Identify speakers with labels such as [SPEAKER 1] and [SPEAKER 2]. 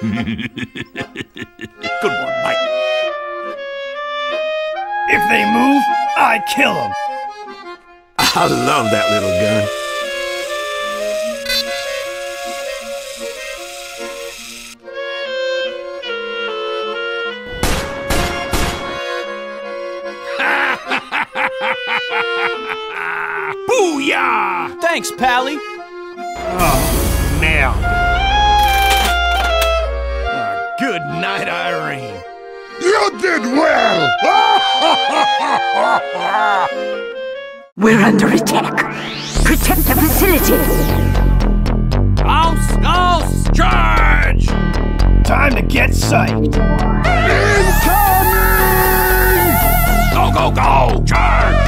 [SPEAKER 1] Good one, Mike. If they move, I kill them.
[SPEAKER 2] I love that little gun.
[SPEAKER 1] Booyah!
[SPEAKER 3] Thanks, Pally.
[SPEAKER 1] Oh, man. Good night, Irene.
[SPEAKER 4] You did well!
[SPEAKER 5] We're under attack. Protect the facility.
[SPEAKER 1] House, charge! Time to get psyched.
[SPEAKER 4] Incoming!
[SPEAKER 1] Go, charge!